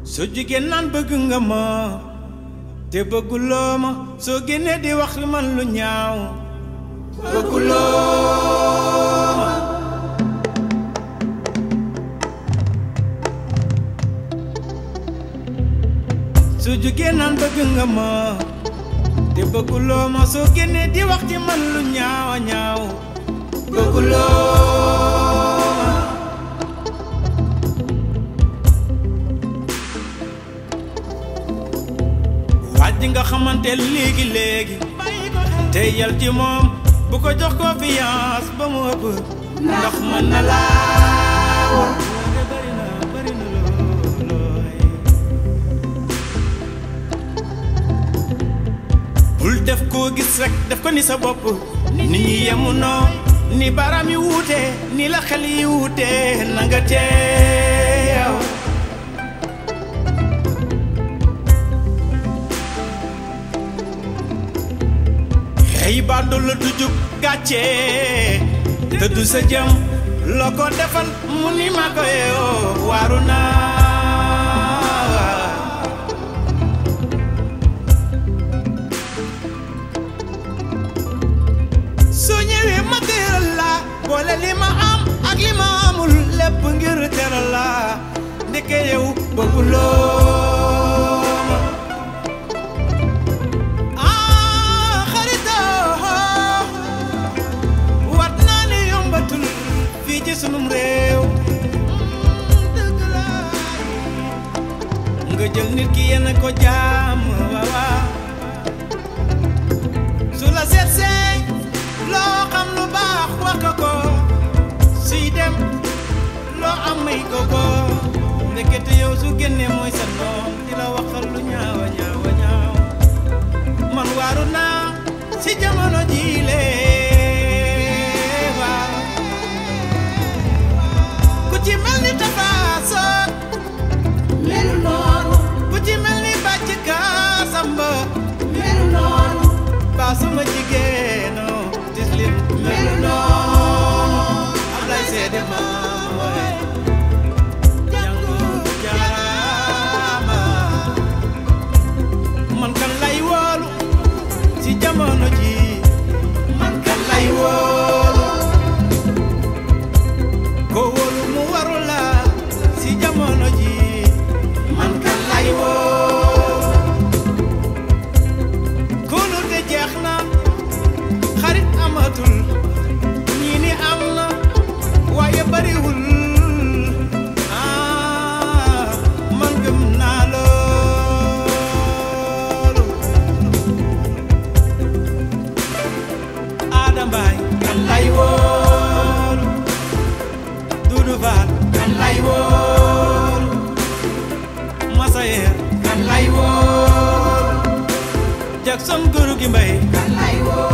soo jigéen naan bëgg nga ma te bëgguloo ma soo génnee di wax li man lu ñaaw bëgguloo ma soo jigéen naan bëgg nga ma te bëgguloo ma soo génnee di wax ci man lu ñaaw ñaaw bëgguloo di nga xamante léegi te yal ci moom bu ko jox confiance ba mu ëpp ndax mën na laa bari na looy bul def koo gis rek def ko ni sa bopp nit ñi yemu noo ni baram yi wuute ni la xel yi wuute na nga teew ay ba do la du jug gàcce te du sa jëm loo ko defal mu ni ma ko yoo waaru naa soo ñëwee ma teral la boole li ma am ak li ma amul lépp ngir teral la ndeke yow bëgguloo ci sunum réew dëgg la nga jël nit ki yenn ko jaam waaw su la seetsee loo xam lu baax wax ko suy dem loo am may ko ndekete yow su génnee mooy sa noon di la waxal lu ñaawa ñaawa ñaaw man waaru naa si jamono jiile ci mel ni tafaasoon melu noonu bu ci mel ni bàcc kaasamba melu noonu baa sama jigéeno tislim melu noonu Ablaye seede ma waay jàngu jaaraama man kan lay woolu ci jamono ji man kan lay woolu ko wóolu mu waru la si jamono ji man kan lay woo kóolu te jeex na xarit amatul ñii ni am na waaye bariwul man gëm naa loolu Adambaay kan lay woo Dudu Faal kan lay wool Masayer kan lay wool Jackson Guru gi Mbay kan lay wool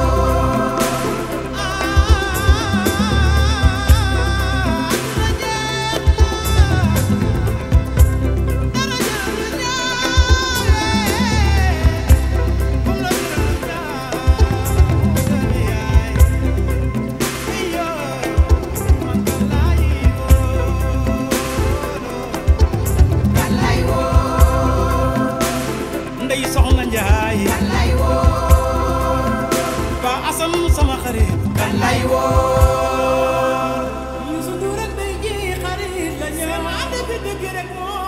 ndey soxna Njaay kan lay wool ba Asan sama xarit kan lay wool Youssou Ndour rek day ji xarit la ñu ma dëgg rek moo